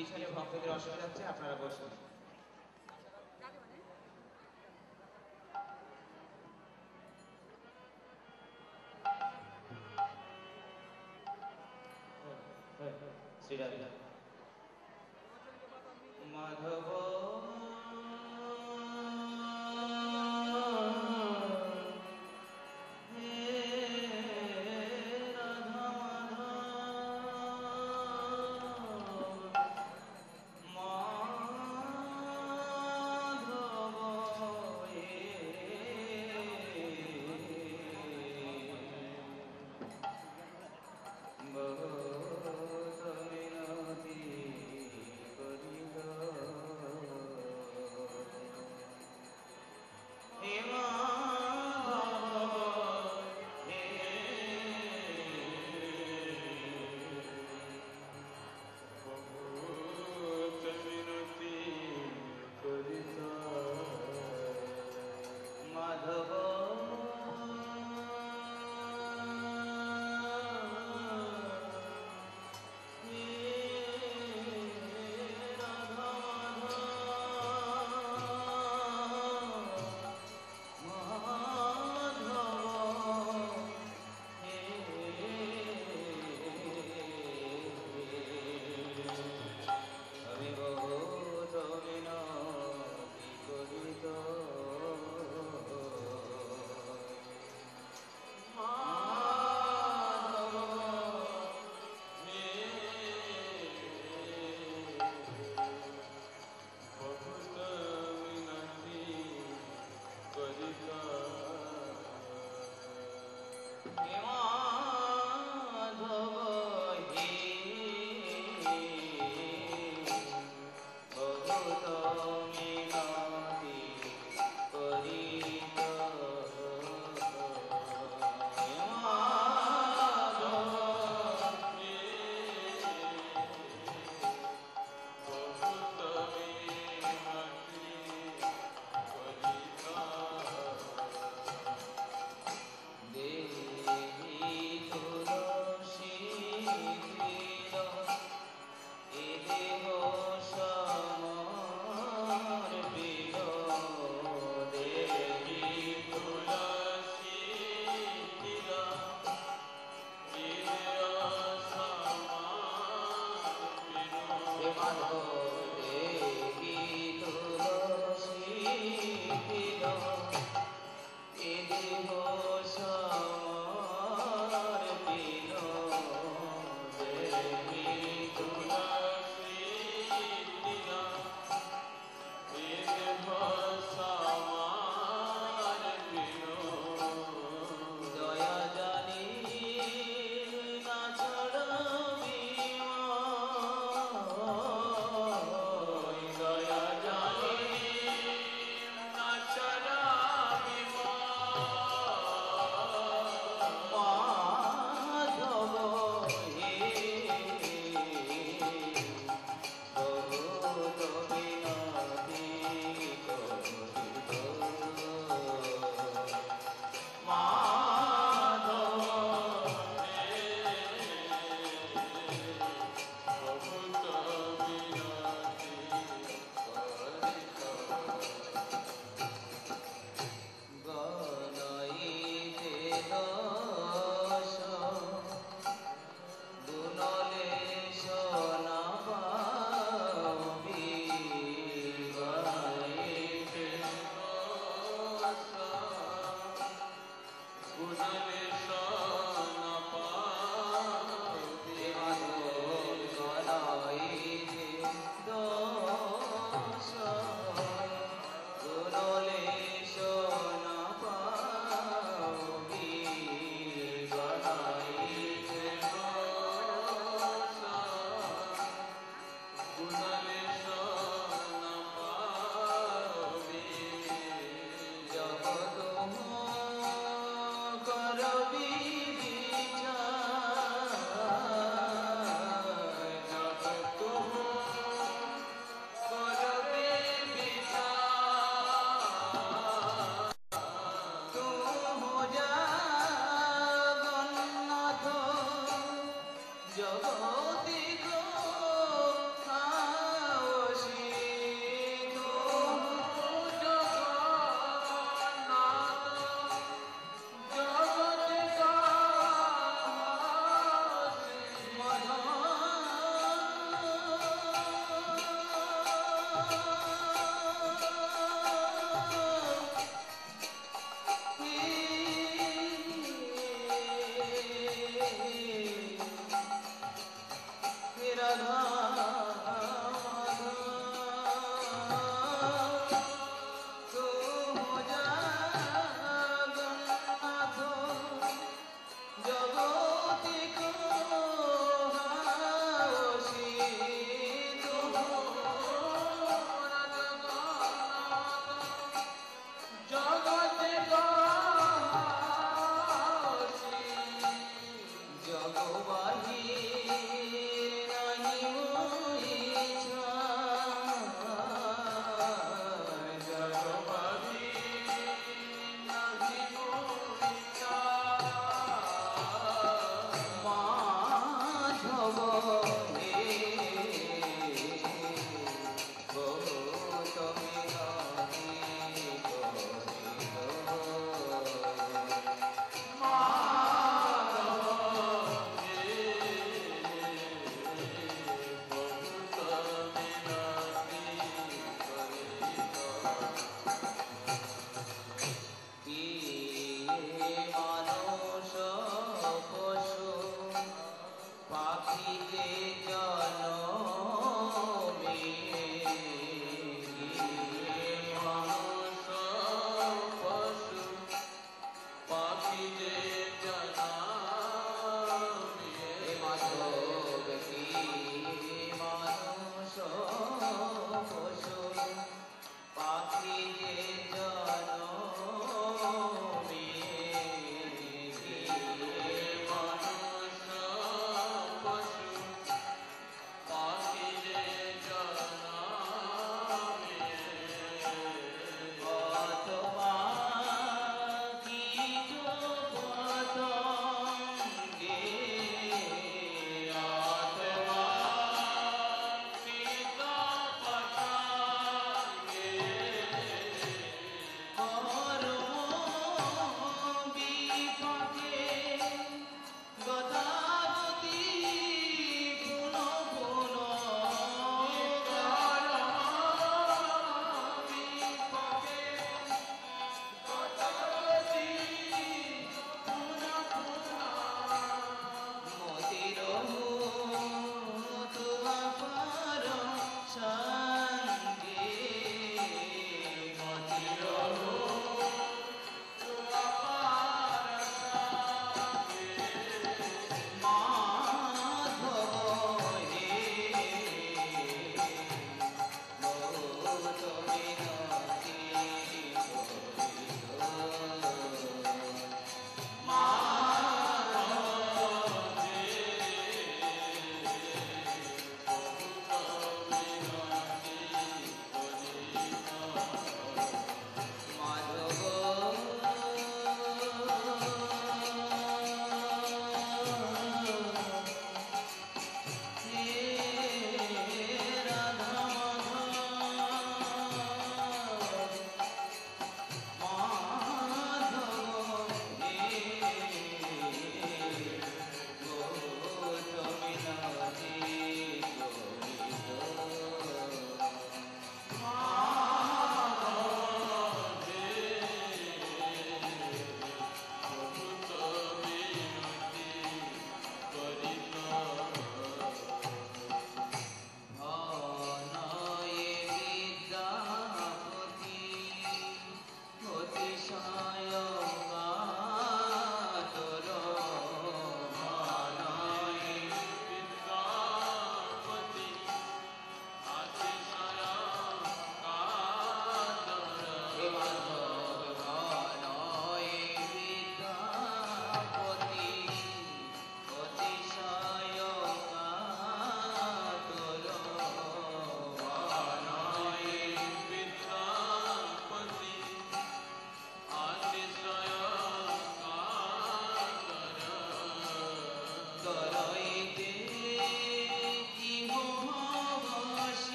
পিছনে ভক্তদের অসুবিধা হচ্ছে, আপনারা বসুন। Shri Radha Madhav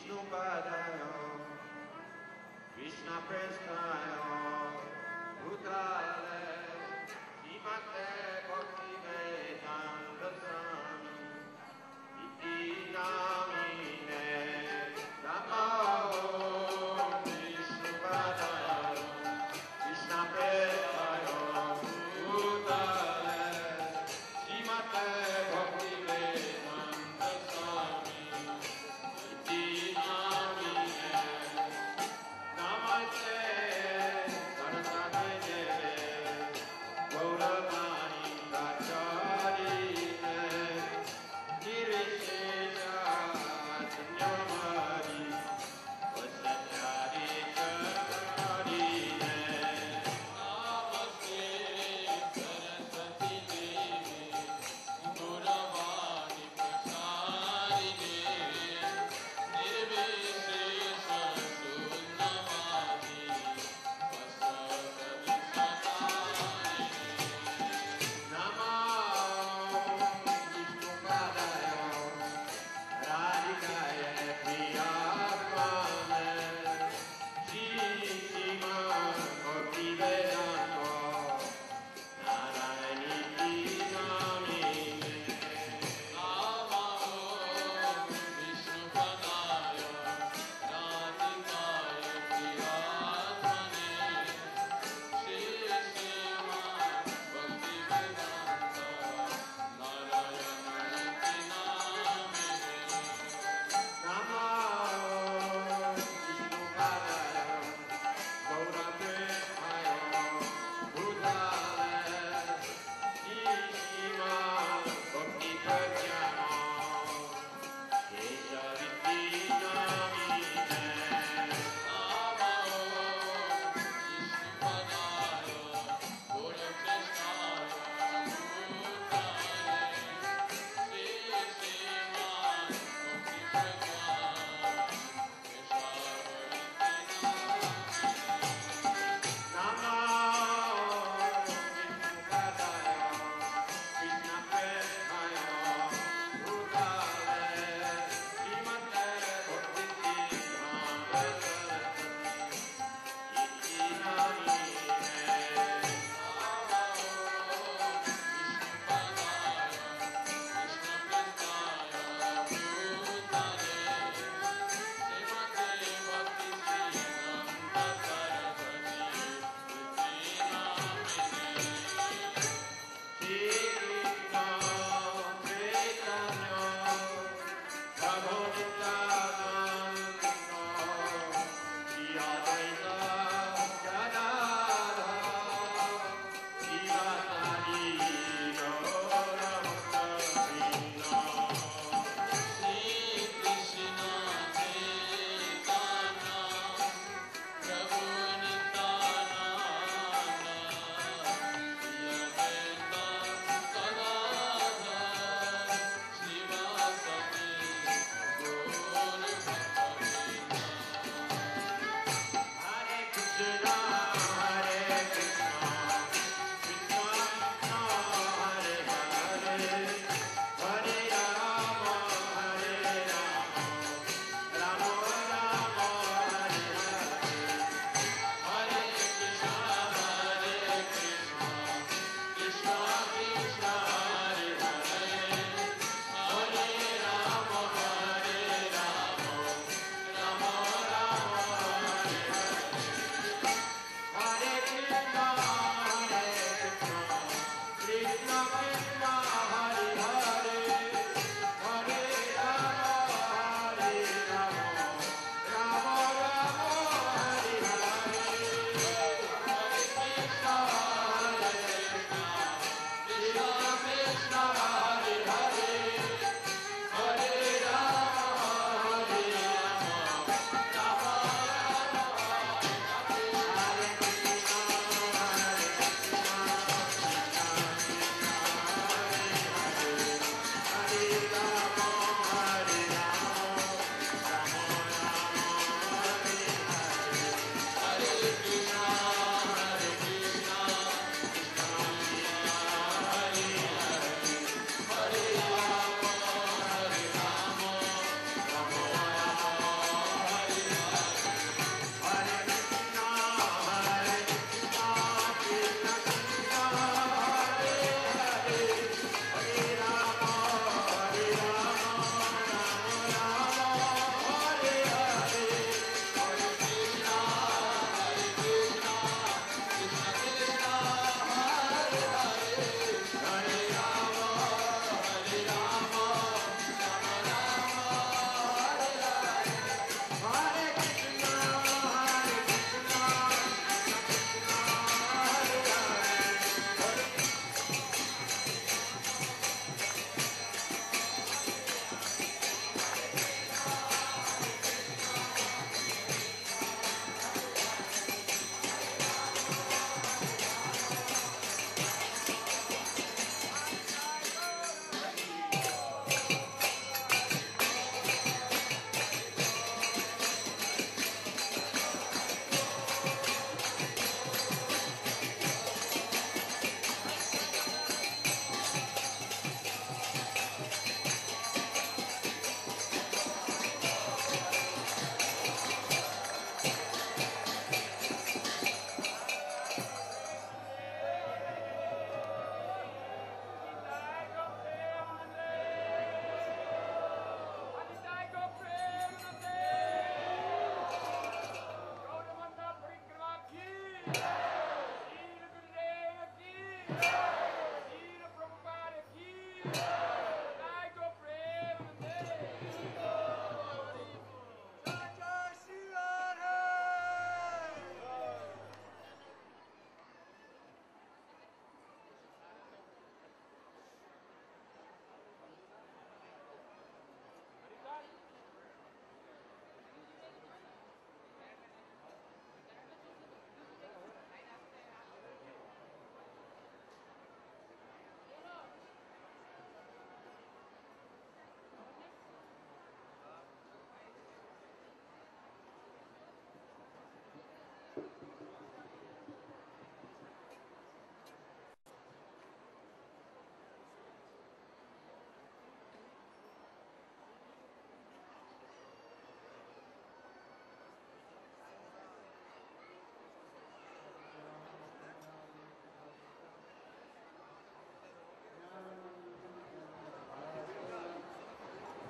Vishnupadaya Krishna Prestaya Bhutale Srimate Bhaktivedanta Swami Iti Namine Namo Vishnupadaya Krishna Prestaya Bhutale Srimate Bhaktivedanta Swami Iti Namine Namaste Saraswati Deve Gauravani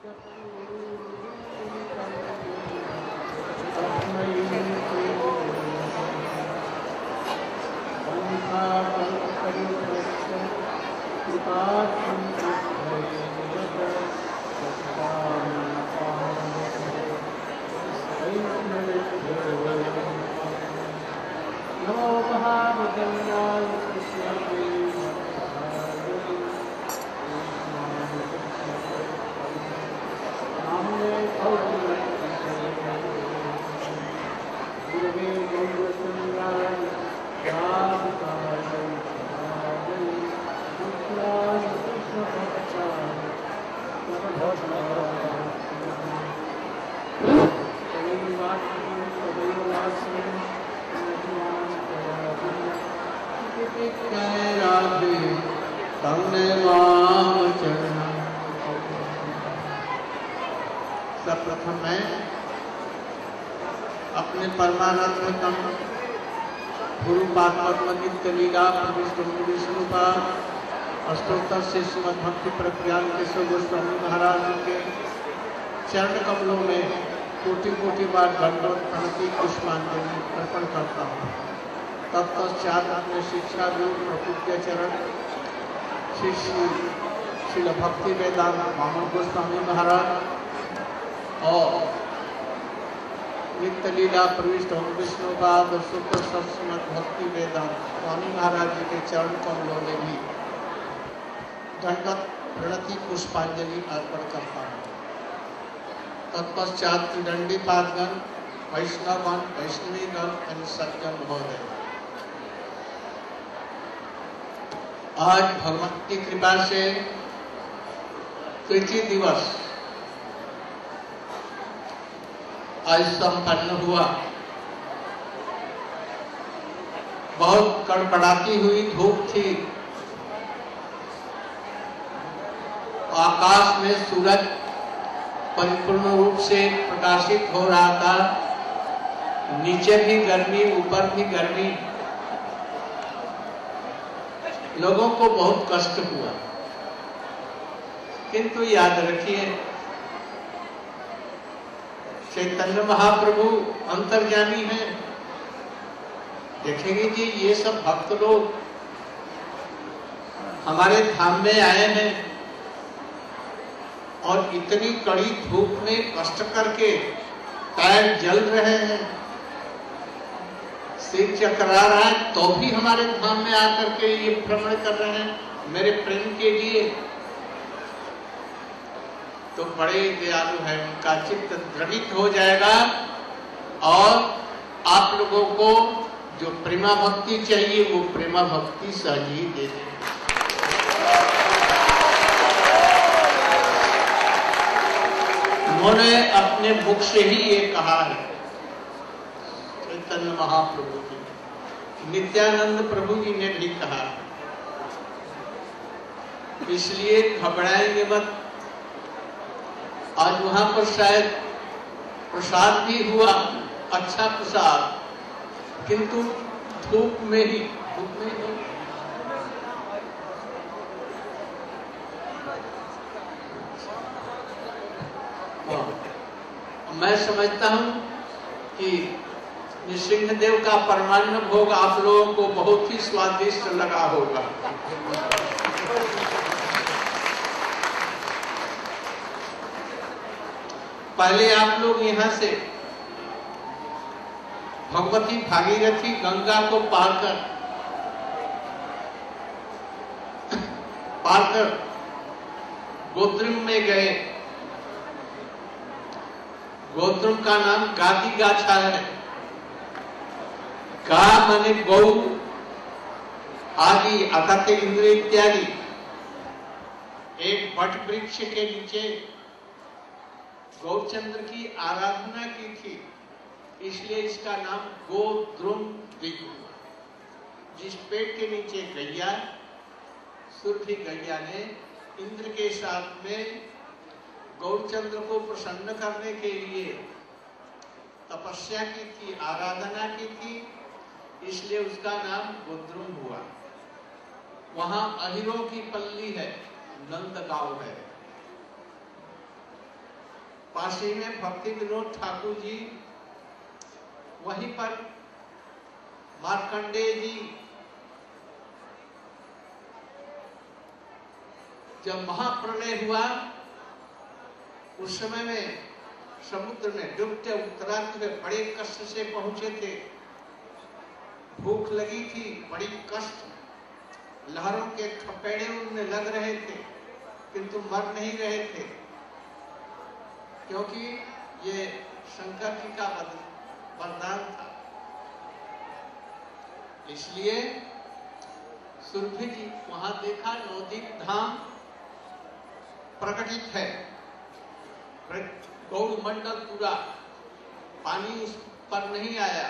नमो महाभद्राय कृष्णाय नामने गुरवे गौरचंद्राय राधिकाय कृष्णाय कृष्णभक्ताय राधे तमने माम चरण। सर्वप्रथम मैं अपने परमानंद तम गुरु पाद लीला विष्णुपाद अष्टोत्तर से श्रीमद भक्ति प्रज्ञान केशव गोस्वामी महाराज के चरण कमलों में कोटि कोटि बार दंडवत प्रणति पुष्पांजलि अर्पण करता हूँ। तत्पश्चात अपने शिक्षा गुरु प्रपूज्य चरण श्री भक्ति वेदांत मामन गोस्वामी महाराज और नित्य लीला प्रविष्ट विष्णुपाद और शुक्र श्रीमद भक्ति वेदांत स्वामी महाराज जी के चरण कमलों में भी दंडवत प्रणति पुष्पांजलि अर्पण करता हूँ। तत्पश्चात त्रिदंडी पादगण वैष्णवगण वैष्णवीगण एवं सज्जन महोदय, आज भगवान की कृपा से तृतीय दिवस आज संपन्न हुआ। बहुत कड़कड़ाती हुई धूप थी, आकाश में सूरज परिपूर्ण रूप से प्रकाशित हो रहा था। नीचे भी गर्मी, ऊपर भी गर्मी, लोगों को बहुत कष्ट हुआ। किंतु याद रखिए, चैतन्य महाप्रभु अंतर्यामी हैं। देखेंगे जी, ये सब भक्त लोग हमारे धाम में आए हैं और इतनी कड़ी धूप में कष्ट करके पैर जल रहे हैं, सिर चकरा रहा है, तो भी हमारे धाम में आकर के ये भ्रमण कर रहे हैं मेरे प्रेम के लिए। तो बड़े दयालु है, उनका चित्त द्रवित हो जाएगा और आप लोगों को जो प्रेमा भक्ति चाहिए वो प्रेमा भक्ति सहज ही दे देंगे। उन्होंने अपने मुख से ही ये कहा है, चैतन्य महाप्रभु जी, नित्यानंद प्रभु जी ने भी कहा है। इसलिए घबराएंगे मत। आज वहां पर शायद प्रसाद भी हुआ, अच्छा प्रसाद, किंतु धूप में ही मैं समझता हूं कि नृसिंहदेव का परमान्न भोग आप लोगों को बहुत ही स्वादिष्ट लगा होगा। पहले आप लोग यहाँ से भगवती भागीरथी गंगा को पार कर गोत्रिम में गए। गोत्रिम का नाम गादी गाछा है। गा माने गौ आदि अतत इंद्र इत्यादि। एक वट वृक्ष के नीचे गौचंद्र की आराधना की थी, इसलिए इसका नाम गोद्रुम द्वीप हुआ। जिस पेड़ के नीचे गैया, सुरभि गैया ने इंद्र के साथ में गौचंद्र को प्रसन्न करने के लिए तपस्या की थी, आराधना की थी, इसलिए उसका नाम गोद्रुम हुआ। वहां अहिरों की पल्ली है, नंदगांव है। पासी में भक्ति विनोद ठाकुर जी, वहीं पर मार्कंडेय जी, जब महाप्रलय हुआ उस समय में समुद्र में डूबते उत्तरार्ध में बड़े कष्ट से पहुंचे थे। भूख लगी थी, बड़ी कष्ट, लहरों के थपेड़े उनमें लग रहे थे, किंतु मर नहीं रहे थे, क्योंकि ये शंकर जी का वरदान था। इसलिए सुरभि जी वहां देखा नवदीप धाम प्रकटित है, गौड़ मंडल पूरा, पानी उस पर नहीं आया,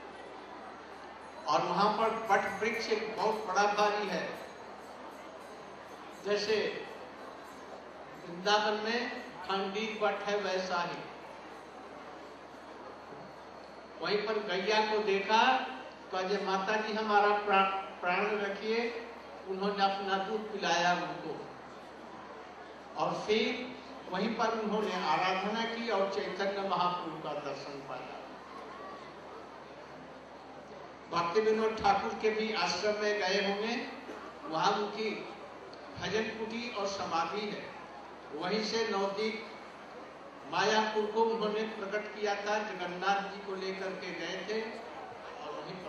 और वहां पर वट वृक्ष बहुत बड़ा भारी है। जैसे वृंदावन में खंडीर वट है वैसा ही। वहीं पर गैया को देखा, कहे माता जी हमारा प्राण रखिए, उन्होंने अपना दूध पिलाया उनको, और फिर वहीं पर उन्होंने आराधना की और चैतन्य महाप्रभु का दर्शन पाया। भक्ति विनोद ठाकुर के भी आश्रम में गए होंगे, वहां उनकी भजन कुटी और समाधि है। वहीं से नवदीप मायापुर को उन्होंने प्रकट किया था, जगन्नाथ जी को लेकर के गए थे और वहीं पर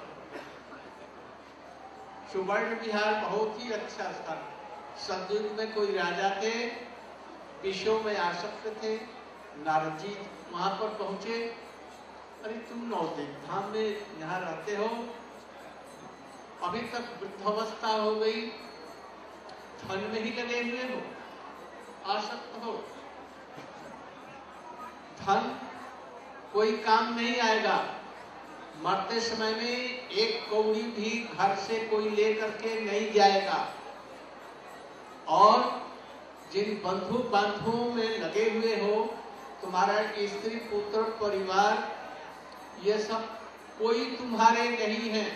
सुवर्ण विहार बहुत ही अच्छा स्थान। सतयुग में कोई राजा थे, विषयों में आसक्त थे, नारद जी वहां पर पहुंचे, अरे तुम नवदीप धाम में यहाँ रहते हो, अभी तक वृद्धावस्था हो गई, धन में ही लगे हुए हो, आसक्त हो, धन कोई काम नहीं आएगा, मरते समय में एक कौड़ी भी घर से कोई लेकर के नहीं जाएगा, और जिन बंधु बांधवों में लगे हुए हो, तुम्हारा स्त्री पुत्र परिवार, ये सब कोई तुम्हारे नहीं है,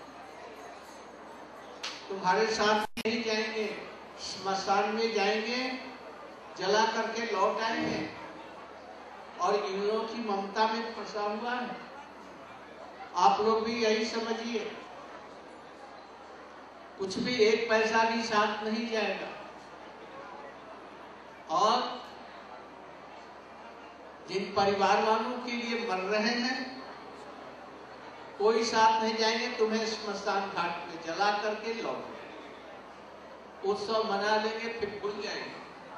तुम्हारे साथ नहीं जाएंगे, स्मशान में जाएंगे, जला करके लौट आएंगे, और इन लोगों की ममता में फंसा हुआ है। आप लोग भी यही समझिए, कुछ भी एक पैसा भी साथ नहीं जाएगा, और जिन परिवार वालों के लिए मर रहे हैं कोई साथ नहीं जाएंगे, तुम्हें स्मशान घाट में जला करके लौट जाएंगे, उत्सव मना लेंगे, फिर भूल जाएंगे।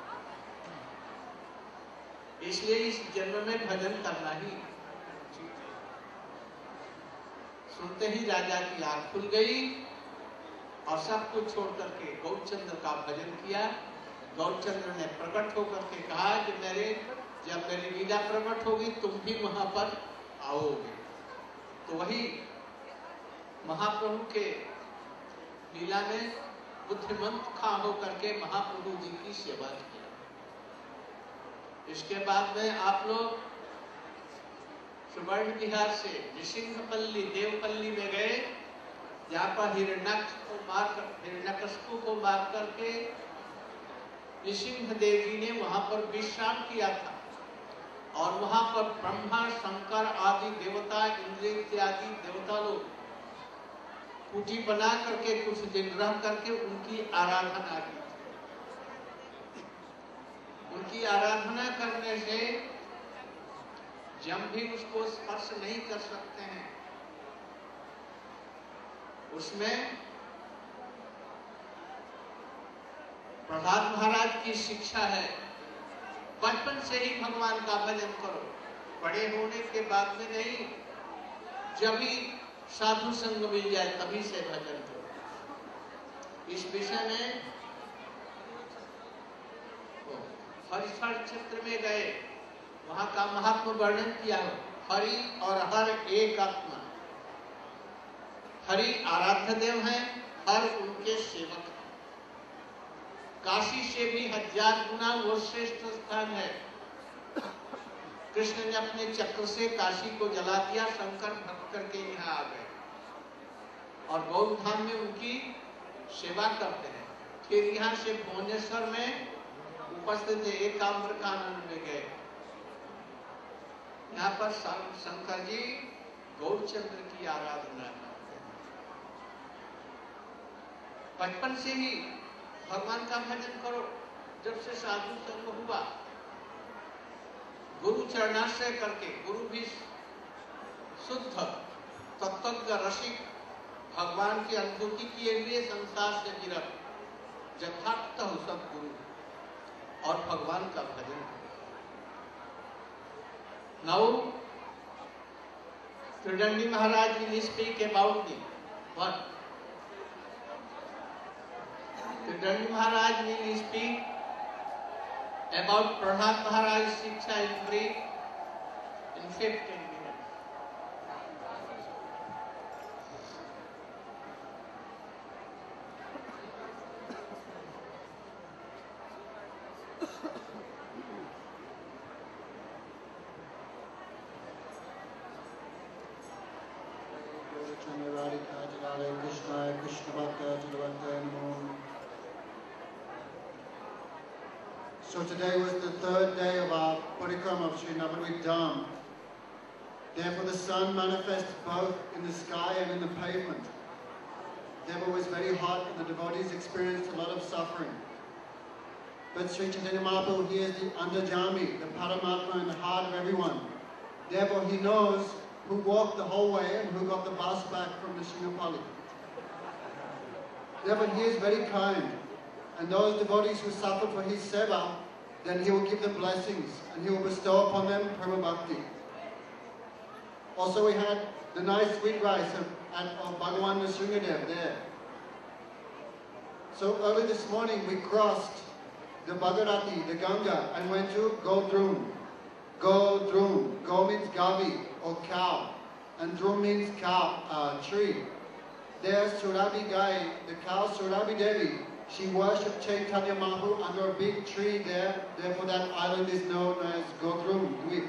इसलिए इस जन्म में भजन करना ही। सुनते ही राजा की आंख खुल गई और सब कुछ छोड़ करके गौरचंद्र का भजन किया। गौरचंद्र ने प्रकट होकर के कहा कि जब मेरी लीला प्रकट होगी तुम भी वहां पर आओगे। तो वही महाप्रभु के लीला में बुद्धिमंत खा होकर के महाप्रभु जी की सेवा किया। इसके बाद में आप लोग सुवर्ण विहार से नृसिंहपल्ली देवपल्ली में गए, जहाँ पर हिरण्यकशिपु को मार करके नृसिंह देव जी ने वहां पर विश्राम किया था, और वहां पर ब्रह्मा शंकर आदि देवता, इंद्र इत्यादि देवता लोग कुटी बना करके कुछ दिन रह करके उनकी आराधना की। उनकी आराधना करने से जम भी उसको स्पर्श नहीं कर सकते हैं। उसमें प्रहलाद महाराज की शिक्षा है, बचपन से ही भगवान का भजन करो, बड़े होने के बाद में नहीं, जब भी साधु संग मिल जाए तभी से भजन करो। इस विषय में हरिहर क्षेत्र में गए, वहां का महात्मा वर्णन किया। हरि और हर एक आत्मा, हरि आराध्य देव हैं, हर उनके सेवक हैं। काशी से भी 1000 गुना वो श्रेष्ठ स्थान है। कृष्ण ने अपने चक्र से काशी को जला दिया, शंकर भक्त करके यहाँ आ गए और गौड़ धाम में उनकी सेवा करते हैं। फिर यहाँ से भुवनेश्वर में उपस्थित एकाम्र कानन में गए, यहाँ पर शंकर जी गौरचंद्र की आराधना करते हैं। बचपन से ही भगवान का भजन करो। जब से साधु संग हुआ, गुरु चरणाश्रय करके, गुरु भी शुद्ध तत्वज्ञ रसिक, भगवान की अनुभूति किए हुए, संसार से विरत, यथार्थ हो सब गुरु और भगवान का भजन करो। Now, Sridhar Maharaj will speak about me. What? Sridhar Maharaj will speak about Prahlad Maharaj's Shiksha in brief in 15 minutes. So today was the third day of our parikrama of Sri Navadvip Dham. Therefore the sun manifested both in the sky and in the pavement. Therefore it was very hot and the devotees experienced a lot of suffering. But Sri Chaitanya Mahaprabhu, he is the Andajami, the Paramatma in the heart of everyone. Therefore he knows who walked the whole way and who got the bus back from the Sringapali. Therefore he is very kind. And those devotees who suffer for his seva, then he will give them blessings and he will bestow upon them Prema Bhakti. Also we had the nice sweet rice of Bhagavan Nrsingadev there. So early this morning we crossed the Bhagirati, the Ganga, and went to Godrum. Godrum. Go means Gavi or cow, and Drum means cow, tree. There Surabhi Gai, the cow Surabhi Devi, she worshipped Chaitanya Mahaprabhu under a big tree there. Therefore that island is known as Godrum Dweep.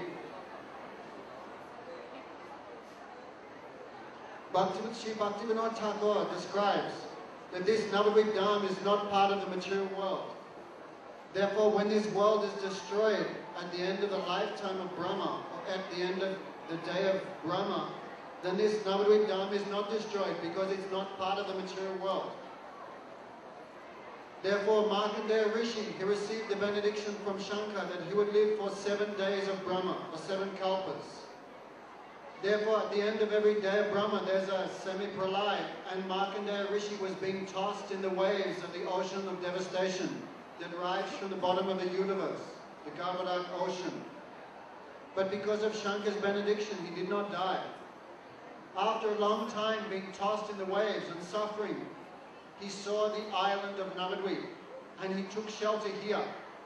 Sri Bhaktivinoda Thakur describes that this Navadvip Dham is not part of the material world. Therefore, when this world is destroyed at the end of the lifetime of Brahma, or at the end of the day of Brahma, then this Navadvip Dham is not destroyed because it's not part of the material world. Therefore, Markandeya Rishi, he received the benediction from Shankar that he would live for 7 days of Brahma, or 7 kalpas. Therefore, at the end of every day of Brahma, there's a semi-pralay, and Markandeya Rishi was being tossed in the waves of the ocean of devastation that rises from the bottom of the universe, the Garbhodak ocean. But because of Shankar's benediction, he did not die. After a long time being tossed in the waves and suffering, he saw the island of Navadvip, and he took shelter here.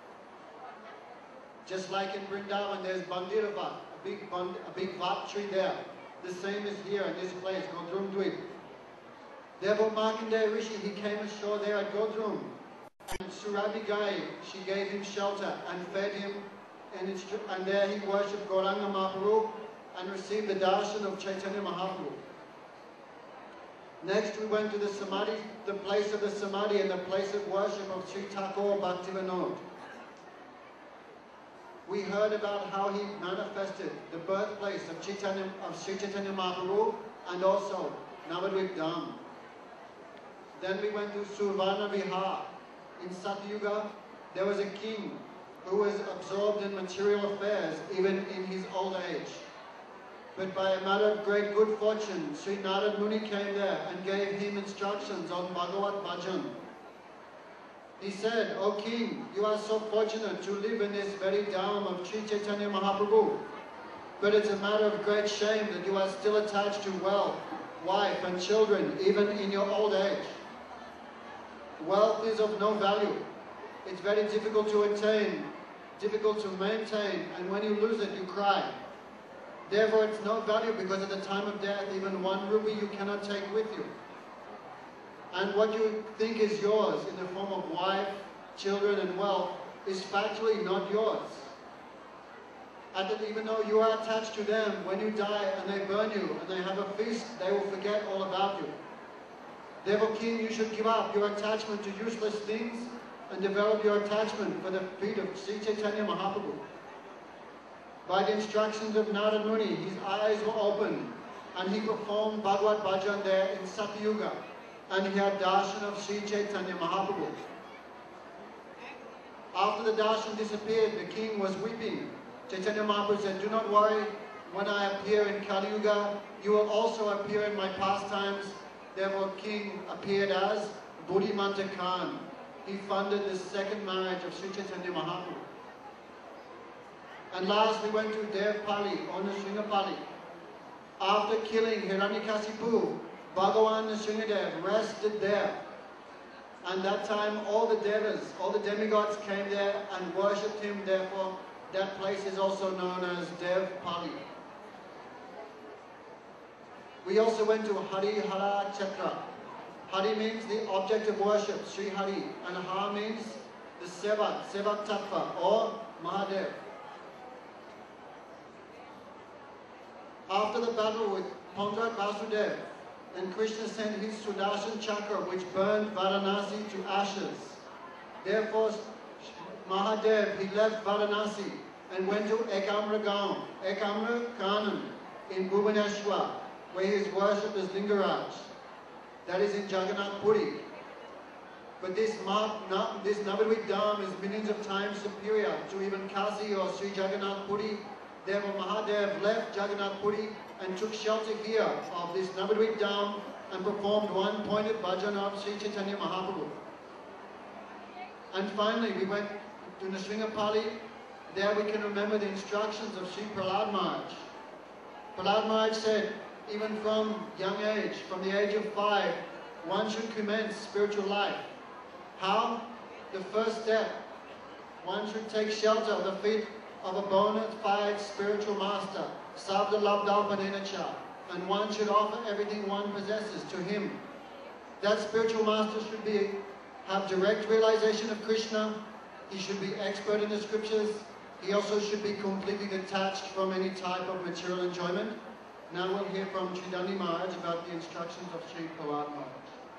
Just like in Vrindavan, there's Bandirava, a big vat tree there. The same is here in this place, Godrum Dweep. Therefore, Markandeya Rishi, he came ashore there at Godrum. And Surabhi Gai, she gave him shelter and fed him, and there he worshipped Gauranga Mahaprabhu and received the darshan of Chaitanya Mahaprabhu. Next we went to the Samadhi, the place of the Samadhi and the place of worship of Sri Thakur Bhaktivinoda. We heard about how he manifested the birthplace of Sri Chaitanya Mahaprabhu and also Navadvip Dham. Then we went to Survarna Vihar. In Satyuga, there was a king who was absorbed in material affairs even in his old age. But by a matter of great good fortune, Sri Narad Muni came there and gave him instructions on Bhagavat Bhajan. He said, "O king, you are so fortunate to live in this very dham of Sri Chaitanya Mahaprabhu. But it's a matter of great shame that you are still attached to wealth, wife and children, even in your old age. Wealth is of no value. It's very difficult to attain, difficult to maintain, and when you lose it, you cry. Therefore, it's no value because at the time of death, even 1 rupee you cannot take with you. And what you think is yours in the form of wife, children, and wealth is factually not yours. And that even though you are attached to them, when you die and they burn you and they have a feast, they will forget all about you. Therefore, king, you should give up your attachment to useless things and develop your attachment for the feet of Sri Chaitanya Mahaprabhu." By the instructions of Narad Muni, his eyes were opened and he performed Bhagavad Bhajan there in Satyuga, and he had darshan of Sri Chaitanya Mahaprabhu. After the darshan disappeared, the king was weeping. Chaitanya Mahaprabhu said, "Do not worry, when I appear in Kali Yuga, you will also appear in my pastimes." Therefore, king appeared as Buddhimanta Khan. He funded the second marriage of Sri Chaitanya Mahaprabhu. And last, we went to Devpali, or Nrsimhapali. After killing Hiranyakasipu, Bhagavan Nrsimhadev rested there. And that time, all the devas, all the demigods came there and worshipped him. Therefore, that place is also known as Devpali. We also went to Harihara Chakra. Hari means the object of worship, Sri Hari, and Ha means the Sevak Tattva, or Mahadev. After the battle with Pandrat Vasudev, then Krishna sent his Sudarshan Chakra, which burned Varanasi to ashes. Therefore, Mahadev, he left Varanasi and went to Ekamra Kanam in Bhubaneswar, where he is worshipped as Lingaraj. That is in Jagannath Puri. But this Navadvip Dham is millions of times superior to even Kasi or Sri Jagannath Puri. Therefore, Mahadev left Jagannath Puri and took shelter here of this Navadvip Dham and performed one pointed bhajan of Sri Chaitanya Mahaprabhu. And finally, we went to Nrsimhapali. There we can remember the instructions of Sri Prahlad Maharaj. Prahlad Maharaj said, even from young age, from the age of 5, one should commence spiritual life. How? The first step, one should take shelter of the feet of a bona fide spiritual master, Sabda Labdalpanenacha, and one should offer everything one possesses to him. That spiritual master should have direct realization of Krishna. He should be expert in the scriptures. He also should be completely detached from any type of material enjoyment. Now we'll hear from Sridhani Maharaj about the instructions of Sri Prahlad Maharaj.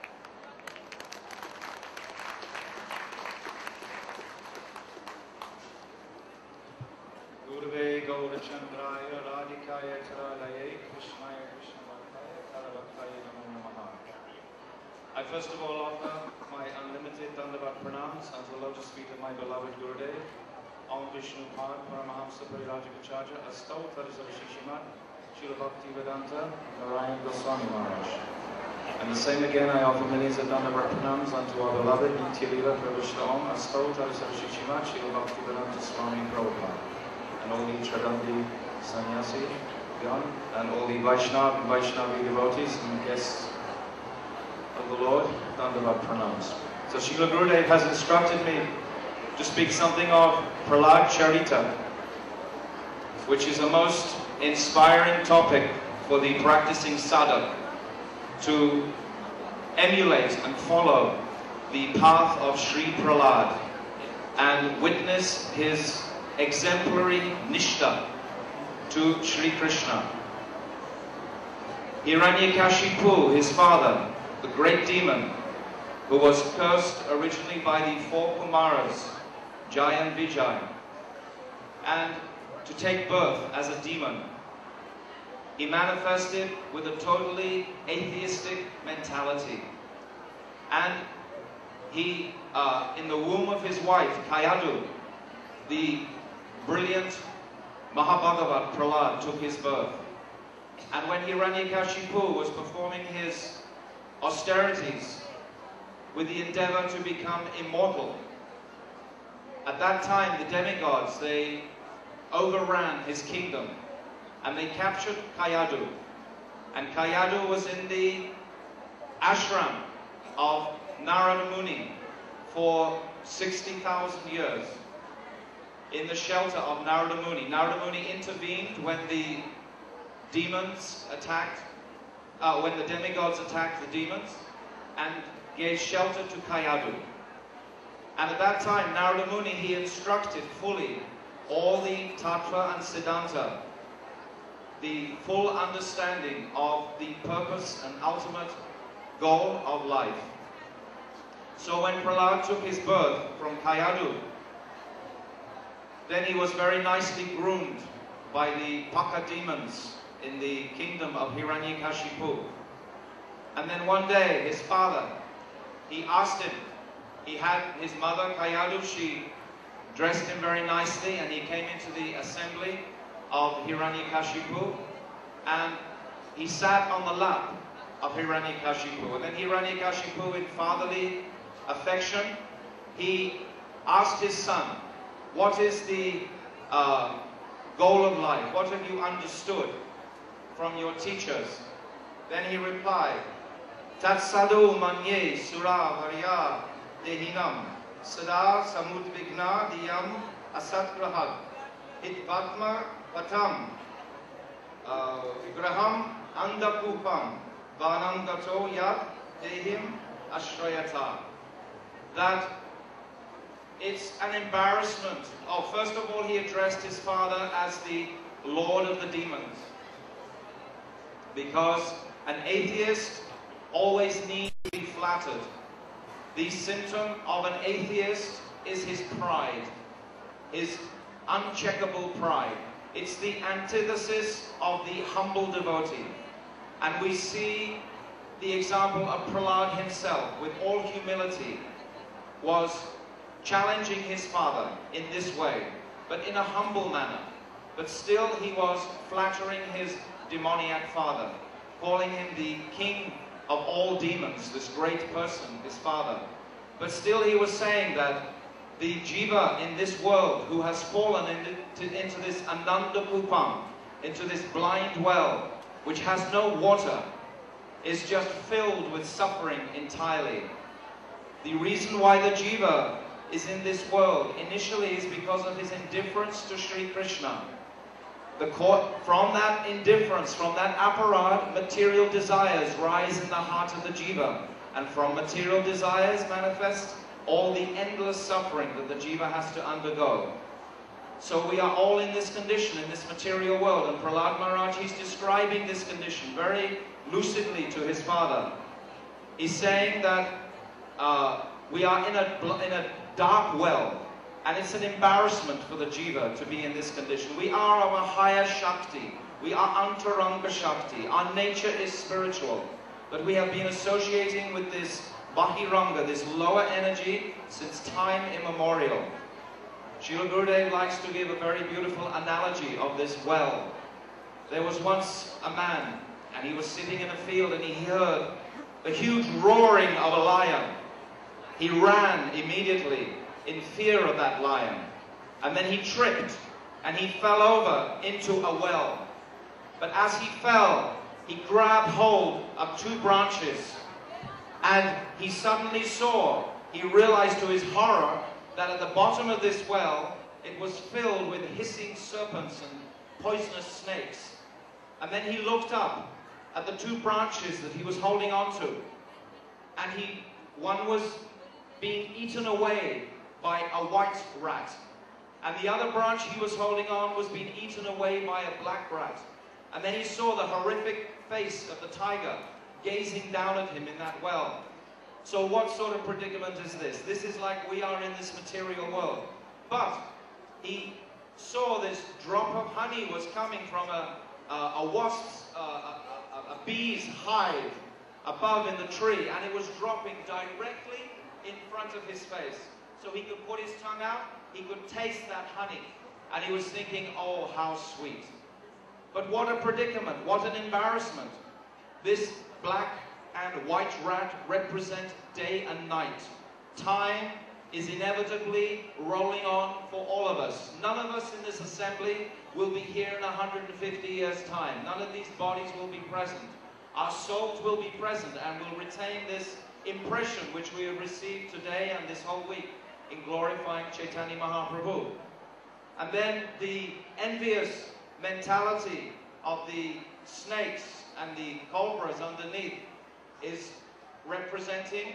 Gurve Gaurachandraya Radhikaya Charalaye Krishnaya Krishnabhaktaya Karavaktaya Namo Namaha. I first of all offer my unlimited Dandavat pranams unto the lotus feet of my beloved Gurudev, Om Vishnu Pad Paramahamsa Parirajikacharya Astau Tarisar Shishimat Srila Bhakti Vedanta Narayan Goswami Maharaj. And the same again, I offer millions of Dandavat pranams unto our beloved Nityalila Pravishta Om Astau Tarisar Shishimat Srila Bhakti Vedanta Swami Prabhupada. And all the Chadandi Sannyasi, and all the Vaishnavi devotees and guests of the Lord, Dandavat pranams. So Srila Gurudev has instructed me to speak something of Prahlad Charita, which is a most inspiring topic for the practicing sadhak to emulate and follow the path of Sri Prahlad and witness his exemplary nishta to Sri Krishna. Hiranyakashipu, his father, the great demon, who was cursed originally by the 4 Kumaras, Jai and Vijay, and to take birth as a demon. He manifested with a totally atheistic mentality. And he, in the womb of his wife, Kayadu, the brilliant Mahabhagavat Prahlad took his birth. And when Hiranyakashipu was performing his austerities with the endeavor to become immortal, at that time the demigods, they overran his kingdom and they captured Kayadu. And Kayadu was in the ashram of Narada Muni for 60,000 years, in the shelter of Narada Muni. Narada Muni intervened when the demons attacked, when the demigods attacked the demons, and gave shelter to Kayadu. And at that time, Narada Muni, he instructed fully all the Tattva and Siddhanta, the full understanding of the purpose and ultimate goal of life. So when Prahlad took his birth from Kayadu, then he was very nicely groomed by the Paka demons in the kingdom of Hiranyakashipu. And then one day, his father, he asked him, he had his mother, Kayadu, she dressed him very nicely, and he came into the assembly of Hiranyakashipu, and he sat on the lap of Hiranyakashipu. And then Hiranyakashipu, in fatherly affection, he asked his son, what is the goal of life? What have you understood from your teachers? Then he replied, Tat sadhu manye sura varya dehinam sada samudvigna diyam asatgrahad hitvatma patam graham andakupam vanangato yat dehim ashrayata. That it's an embarrassment. Oh, first of all, he addressed his father as the Lord of the demons, because an atheist always needs to be flattered. The symptom of an atheist is his pride, his uncheckable pride. It's the antithesis of the humble devotee. And we see the example of Prahlad himself, with all humility, was challenging his father in this way, but in a humble manner. But still he was flattering his demoniac father, calling him the king of all demons, this great person, his father. But still he was saying that the jiva in this world who has fallen into this Ananda Kupam, into this blind well, which has no water, is just filled with suffering entirely. The reason why the jiva is in this world initially is because of his indifference to Sri Krishna. From that indifference, from that aparad, material desires rise in the heart of the jiva. And from material desires manifest all the endless suffering that the jiva has to undergo. So we are all in this condition, in this material world. And Prahlad Maharaj, he's describing this condition very lucidly to his father. He's saying that we are in a dark well. And it's an embarrassment for the jiva to be in this condition. We are of a higher Shakti. We are Antaranga Shakti. Our nature is spiritual. But we have been associating with this Bahiranga, this lower energy, since time immemorial. Srila Gurudev likes to give a very beautiful analogy of this well. There was once a man, and he was sitting in a field, and he heard a huge roaring of a lion. He ran immediately in fear of that lion. And then he tripped and he fell over into a well. But as he fell, he grabbed hold of two branches, and he suddenly saw, he realized to his horror, that at the bottom of this well, it was filled with hissing serpents and poisonous snakes. And then he looked up at the two branches that he was holding onto, and one was being eaten away by a white rat, and the other branch he was holding on was being eaten away by a black rat. And then he saw the horrific face of the tiger gazing down at him in that well. So what sort of predicament is this? This is like we are in this material world. But he saw this drop of honey was coming from a wasp's, a bee's hive above in the tree, and it was dropping directly in front of his face. So he could put his tongue out, he could taste that honey, and he was thinking, oh, how sweet. But what a predicament, what an embarrassment. This black and white rat represent day and night. Time is inevitably rolling on for all of us. None of us in this assembly will be here in 150 years' time. None of these bodies will be present. Our souls will be present and will retain this impression which we have received today and this whole week in glorifying Chaitanya Mahaprabhu. And then the envious mentality of the snakes and the cobras underneath is representing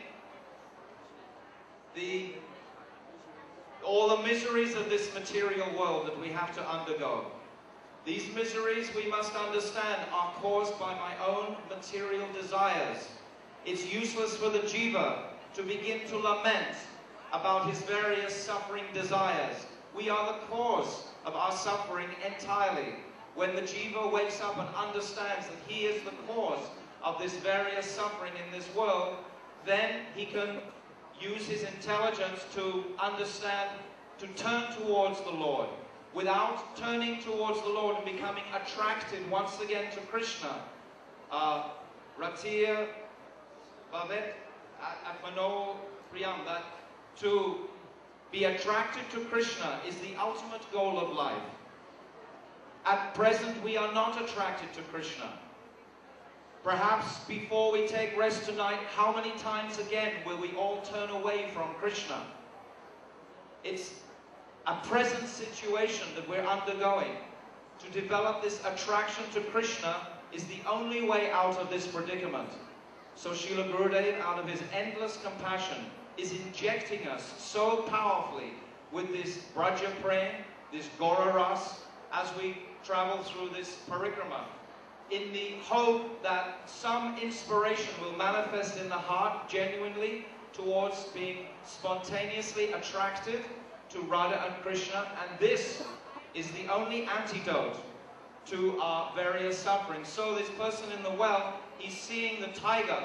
all the miseries of this material world that we have to undergo. These miseries, we must understand, are caused by my own material desires. It's useless for the jiva to begin to lament about his various suffering desires. We are the cause of our suffering entirely. When the jiva wakes up and understands that he is the cause of this various suffering in this world, then he can use his intelligence to understand, to turn towards the Lord. Without turning towards the Lord and becoming attracted once again to Krishna, Ratir Bhavet Atmano Priyam, that to be attracted to Krishna is the ultimate goal of life. At present, we are not attracted to Krishna. Perhaps before we take rest tonight, how many times again will we all turn away from Krishna? It's a present situation that we're undergoing. To develop this attraction to Krishna is the only way out of this predicament. So Srila Gurudev, out of his endless compassion, is injecting us so powerfully with this Braja Prem, this Gaura Ras, as we travel through this parikrama, in the hope that some inspiration will manifest in the heart genuinely towards being spontaneously attracted to Radha and Krishna, and this is the only antidote to our various sufferings. So this person in the well, he's seeing the tiger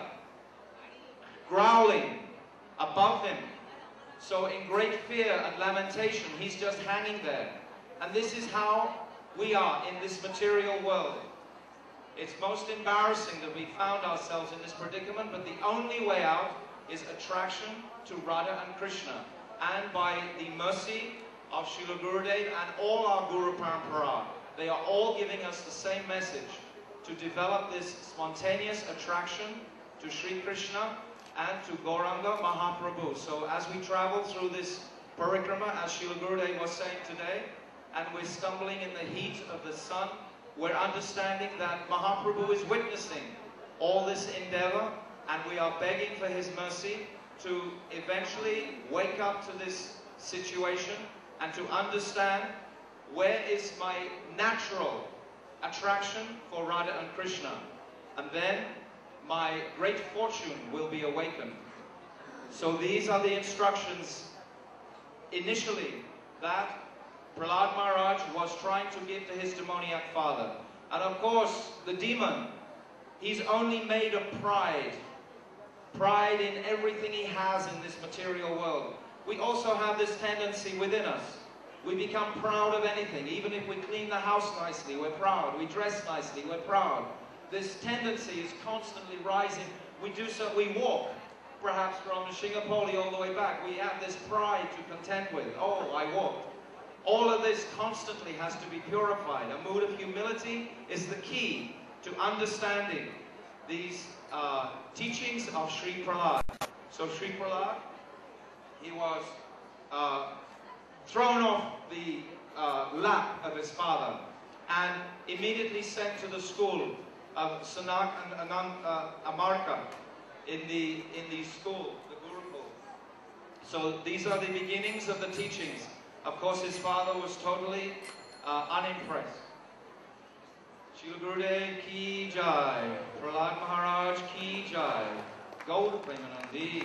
growling above him. So in great fear and lamentation, he's just hanging there. And this is how we are in this material world. It's most embarrassing that we found ourselves in this predicament, but the only way out is attraction to Radha and Krishna. And by the mercy of Srila Gurudev and all our Guru Parampara, they are all giving us the same message, to develop this spontaneous attraction to Sri Krishna and to Gauranga Mahaprabhu. So as we travel through this parikrama, as Srila Gurudev was saying today, and we're stumbling in the heat of the sun, we're understanding that Mahaprabhu is witnessing all this endeavor, and we are begging for his mercy to eventually wake up to this situation and to understand where is my natural attraction for Radha and Krishna. And then my great fortune will be awakened. So these are the instructions initially that Prahlad Maharaj was trying to give to his demoniac father. And of course, the demon, he's only made of pride. Pride in everything he has in this material world. We also have this tendency within us. We become proud of anything. Even if we clean the house nicely, we're proud. We dress nicely, we're proud. This tendency is constantly rising. We do so, we walk, perhaps from Shingapoli all the way back. We have this pride to contend with. Oh, I walked. All of this constantly has to be purified. A mood of humility is the key to understanding these teachings of Sri Prahlad. So Sri Prahlad, he was thrown off the lap of his father and immediately sent to the school of Sanak and Amarka in the school, the Gurukul. So these are the beginnings of the teachings. Of course, his father was totally unimpressed. Srila Gurudev ki jai, Prahlad Maharaj ki jai, Gaur Premanandi.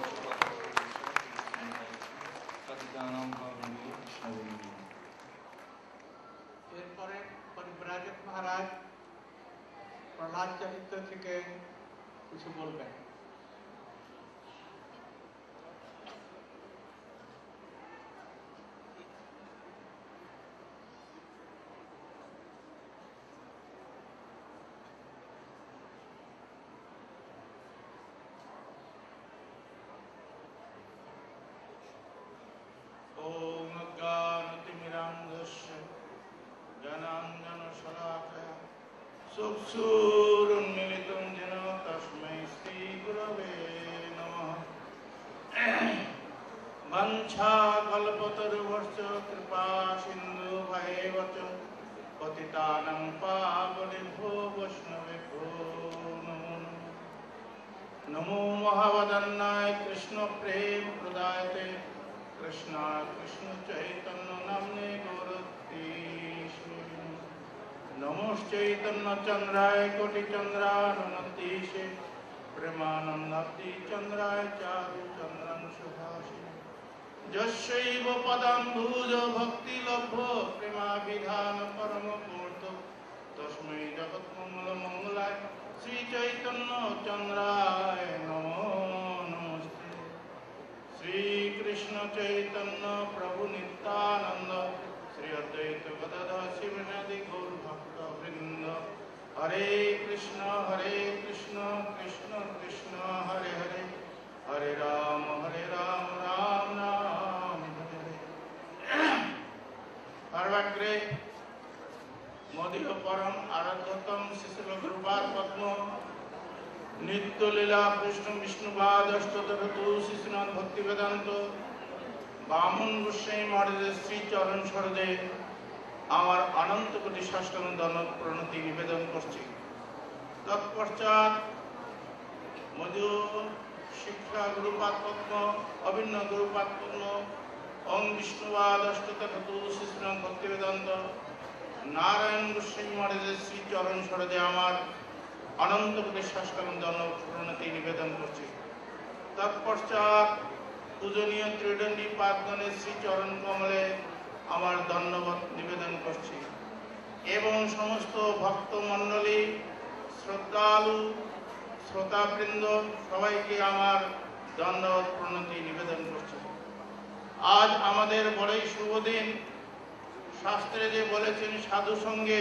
এরপরে পরিব্রাজক মহারাজ প্রহ্লাদ চরিত্র থেকে কিছু বলবেন। Om Gyanatimirandasya Jananjana Shalakaya Suksurunmilitum Jena Tasmai Sri Gurave Namaha Vancha Kalpataruvasya Kripa Sindhu Bhaivacha Patitanam Pavanibho Vaishnavibho Namo Namo Mahavadannaya Krishna Prem Pradayate Krishna Krishna Chaitanya Namne Gauratishe Namos Chaitanya Chandraya Koti Chandra Nanandishe Premanandati Chandraya Charu Chandram Subhashe যস্যৈব পদাম্বুজ ভক্তি লভ্য প্রেমাভিধান পরম পূর্ত তস্मै জগৎমঙ্গল মঙ্গলায় শ্রী চৈতন্য চন্দ্রায় নমো নমস্তে। শ্রীকৃষ্ণ চৈতন্য প্রভু নিত্যানন্দ শ্রী অদ্বৈত গদাধর শিবনাদি গৌর ভক্ত বৃন্দ হরে কৃষ্ণ কৃষ্ণ কৃষ্ণ হরে হরে হরে রাম রাম রাম হরে হরে। সর্বাগ্রে মদীয় পরম আরাধ্যতম Cecil Gurupad পদ্ম নিত্য লীলা কৃষ্ণ বিষ্ণুপাদ অষ্টতরতু শিশুনাথ ভক্তি বেদান্ত বামন গোস্বামী মহারাজের শ্রী চরণ সরদে আমার অনন্ত কোটি সাষ্টাঙ্গ দণ্ড প্রণতি নিবেদন করছি। তৎপশ্চাৎ মধু শিক্ষা গুরুপাদ পদ্ম অভিন্ন গুরুপাদ পদ্ম ওং বিষ্ণুপাদ অষ্টতরতু শিশুনাথ ভক্তি বেদান্ত নারায়ণ গোস্বামী মহারাজের শ্রী চরণ সরদে আমার অনন্ত কোটি সাষ্টাঙ্গ দণ্ড প্রণতি নিবেদন করছি। তৎপশ্চাৎ পূজনীয় ত্রিদণ্ডী পাদগণের শ্রী চরণ কমলে আমার দণ্ডবত নিবেদন করছি এবং সমস্ত ভক্ত মণ্ডলী শ্রদ্ধালু শ্রোতাবৃন্দ সবাইকে আমার দণ্ডবত প্রণতি নিবেদন করছি। আজ আমাদের বড়ই শুভ দিন। শাস্ত্রে যে বলেছেন সাধু সঙ্গে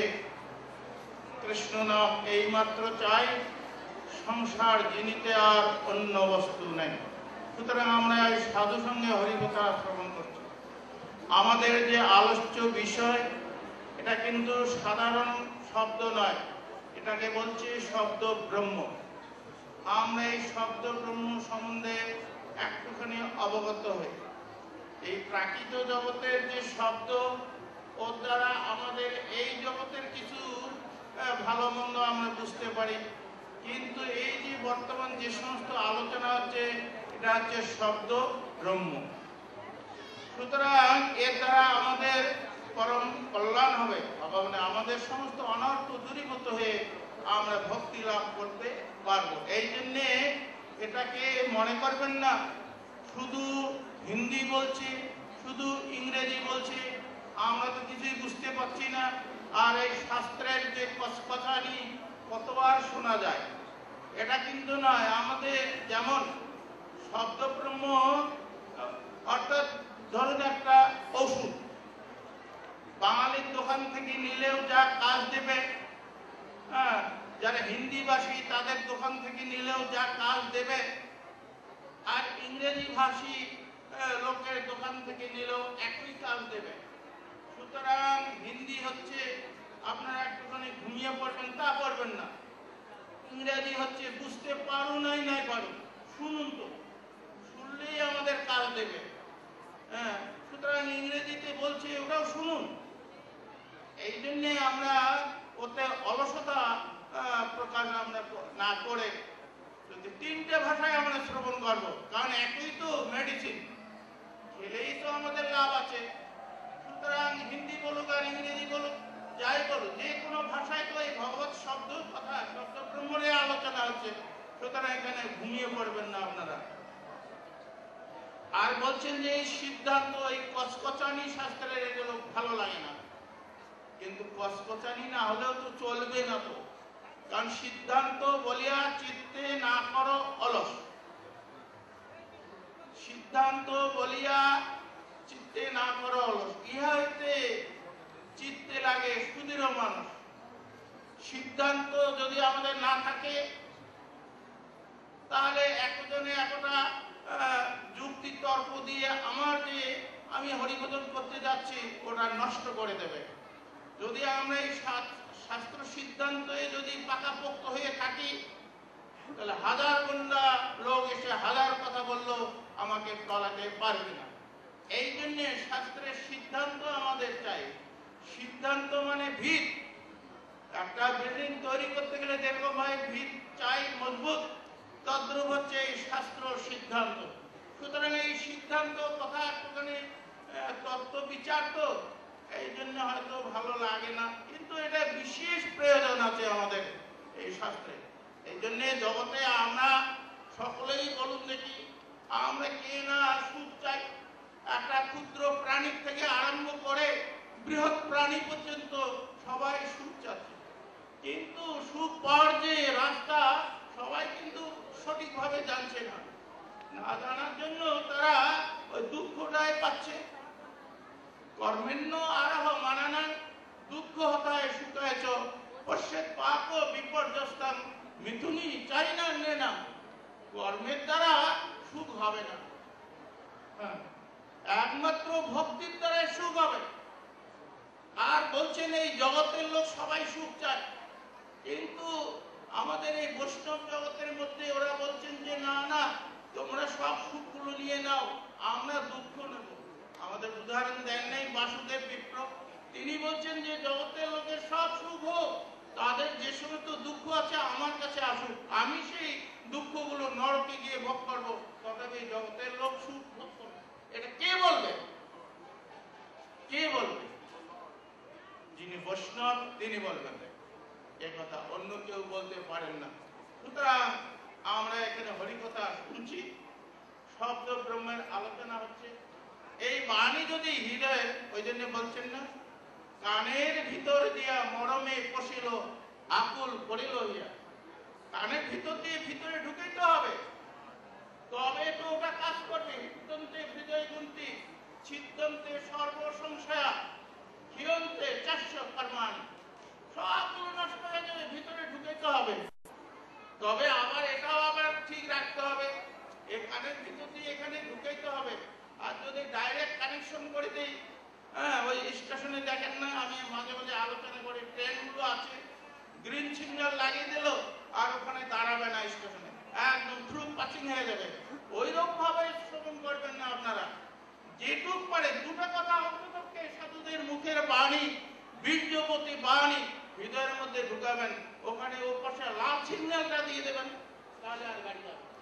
কৃষ্ণ নাম এইমাত্র চাই, সংসার জিনিতে আর অন্য বস্তু নেই। সুতরাং আমরা এই সাধু সঙ্গে হরিকথা শ্রবণ করছি। আমাদের যে আলোচ্য বিষয় এটা কিন্তু সাধারণ শব্দ নয়, এটাকে বলছে শব্দ ব্রহ্ম। আমরা এই শব্দ ব্রহ্ম সম্বন্ধে একটুখানি অবগত হই। এই প্রাকৃত জগতের যে শব্দ ওর দ্বারা আমাদের এই জগতের কিছু ভালো মন্দ আমরা বুঝতে পারি, কিন্তু এই যে বর্তমান যে সমস্ত আলোচনা হচ্ছে এটা হচ্ছে শব্দ ব্রহ্ম। সুতরাং এর দ্বারা আমাদের পরম কল্যাণ হবে, ভগবান আমাদের সমস্ত অনর্থ দূরীভূত হয়ে আমরা ভক্তি লাভ করতে পারবো। এই জন্যে এটাকে মনে করবেন না শুধু হিন্দি বলছি, শুধু ইংরেজি বলছি, আমরা তো কিছুই বুঝতে পারছি না। আর এই শাস্ত্রের যে কচকচানি কতবার শোনা যায়, এটা কিন্তু নয়। আমাদের যেমন শব্দব্রহ্ম অর্থাৎ ধরুন একটা ওষুধ বাঙালির দোকান থেকে নিলেও যা কাজ দেবে, যারা হিন্দি ভাষী তাদের দোকান থেকে নিলেও যা কাজ দেবে, আর ইংরেজি ভাষী লোকের দোকান থেকে নিলেও একই কাজ দেবে। সুতরাং হিন্দি হচ্ছে আপনারা একটুখানি ঘুমিয়ে পড়বেন, তা পারবেন না। ইংরেজি হচ্ছে বুঝতে পারুন নাই পারুন, শুনুন তো, শুনলেই আমাদের কাজ দেবে। সুতরাং ইংরেজিতে বলছে ওটাও শুনুন। এই জন্যে আমরা ওতে অলসতা প্রকাশ আমরা না করে যদি তিনটে ভাষায় আমরা শ্রবণ করবো, কারণ একই তো মেডিসিন, খেলেই তো আমাদের লাভ আছে। সুতরাং হিন্দি বলুক আর ইংরেজি বলুক, যাই বলুক, যে কোনো ভাষায় তো এই ভগবত শব্দ কথা শব্দ ব্রহ্মের আলোচনা হচ্ছে। সুতরাং এখানে ঘুমিয়ে পড়বেন না আপনারা। আর বলছেন যে এই সিদ্ধান্ত, এই কচকচানি শাস্ত্রের এগুলো ভালো লাগে না, কিন্তু কচকচানি না হলেও তো চলবে না তো। কারণ সিদ্ধান্ত বলিয়া চিত্তে না করো অলস, সিদ্ধান্ত বলিয়া চিত্তে না করো অলস, ইহা হইতে চিত্তে লাগে সুদৃঢ় মানুষ। সিদ্ধান্ত যদি আমাদের না থাকে তাহলে একজনে একটা যুক্তি তর্ক দিয়ে আমার যে আমি হরিভজন করতে যাচ্ছি ওটা নষ্ট করে দেবে। যদি আমরা এই শাস্ত্র সিদ্ধান্তে যদি পাকাপোক্ত হয়ে থাকি তাহলে হাজার গুন্ডা লোক এসে হাজার কথা বললো আমাকে টলাতে পারবে না। এই জন্য শাস্ত্রের সিদ্ধান্ত আমাদের চাই। সিদ্ধান্ত মানে ভিত। একটা বিল্ডিং তৈরি করতে গেলে দেখবো ভাই ভিত চাই মজবুত, তদ্রূপ হচ্ছে এই শাস্ত্র সিদ্ধান্ত। সুতরাং এই সিদ্ধান্ত কথা একটুখানি তত্ত্ব বিচার তো, এই জন্য হয়তো ভালো লাগে না, কিন্তু এটা বিশেষ প্রয়োজন আছে আমাদের এই শাস্ত্রে। এই জন্য জগতে আমরা সকলেই বলুন দেখি, আমরা কে না সুখ চাই, একটা ক্ষুদ্র প্রাণী থেকে আরম্ভ করে বৃহৎ প্রাণী পর্যন্ত সবাই সুখ চাচ্ছে, কিন্তু সুখ পাওয়ার যে রাস্তা সবাই কিন্তু সঠিকভাবে জানছে না। না জানার জন্য তারা ওই দুঃখটাই পাচ্ছে। কর্মেণ্য আরহ মানানাং দুঃখ হতায় সুখায় চ পশ্যেৎ পাপ বিপর্যস্তাং মিথুনি চাই না নেনা। কর্মের দ্বারা সুখ হবে না, একমাত্র ভক্তির দ্বারাই সুখ হবে। আর বলছেন এই জগতের লোক সবাই সুখ চায়, কিন্তু আমাদের এই বৈষ্ণব জগতের মধ্যে ওরা বলছেন যে না না, তোমরা সব সুখগুলো নিয়ে নাও, আমরা দুঃখ নেব। আমাদের উদাহরণ দেন নাই বাসুদেব বিপ্র, তিনি বলছেন যে জগতের লোকের সব সুখ হোক, তাদের যে সমস্ত দুঃখ আছে আমার কাছে আসুক, আমি সেই দুঃখগুলো নরকে গিয়ে ভোগ করবো, তথাপি জগতের লোক সুখ ভোগ করবে। এটা কে বলবে? কে বলবে? যিনি বৈষ্ণব তিনি বলবেন, এ কথা অন্য কেউ বলতে পারেন না। সুতরাং আমরা এখানে হরিকথা শুনছি, শব্দ ব্রহ্মের আলোচনা হচ্ছে। এই বাণী যদি হৃদয়ের, ওই জন্য বলছেন না, কানের ভিতর দিয়া মরমে পশিল আকুল করিল হইয়া। কানের ভিতর দিয়ে ভিতরে ঢুকাইতে হবে, তবে তো ওটা কাজ করবে। হৃদন্তে হৃদয় গুন্তি ছিদ্দন্তে সর্বসংশয়া হিয়ন্তে চাষ্য কর্মাণি। সবগুলো নষ্ট হয়ে যাবে, ভিতরে ঢুকাইতে হবে। তবে আবার এটাও আবার ঠিক রাখতে হবে, এই কানের ভিতর দিয়ে এখানে ঢুকাইতে হবে। আর যদি ডাইরেক্ট কানেকশন করে দেই, ওই স্টেশনে দেখেন না, আমি মাঝে মাঝে আলোচনা করি, ট্রেনগুলো আছে, গ্রিন সিগন্যাল লাগিয়ে দিল আর ওখানে দাঁড়াবে না স্টেশনে, একদম থ্রু পাসিং হয়ে যাবে। ওইরকম ভাবে শ্রবণ করবেন না আপনারা। যেটুক পারে দুটো কথা অন্ততপক্ষে সাধুদের মুখের বাণী, বীর্যবতী বাণী হৃদয়ের মধ্যে ঢুকাবেন, ওখানে ও পাশে লাল সিগন্যালটা দিয়ে দেবেন, তাহলে আর গাড়ি যাবে।